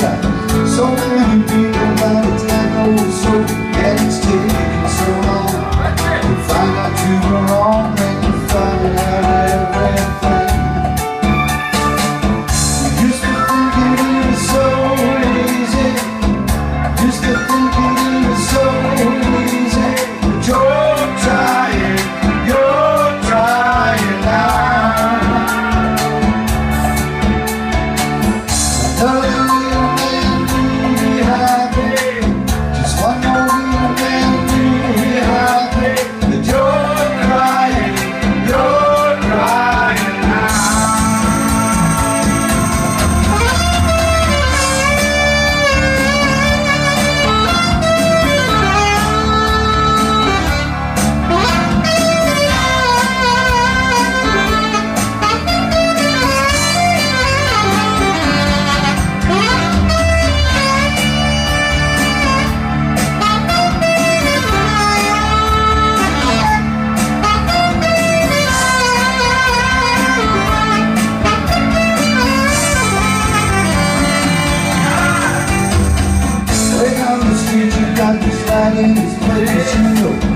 got so many people, but it's got no soul. And it's taking so long to find out you were wrong, and you find out everything. You used to think it was so easy, used to think it was so easy, but you're trying now. Another little man will be happy, just one more little man will be happy, but you're crying now. You got this light in this place, you know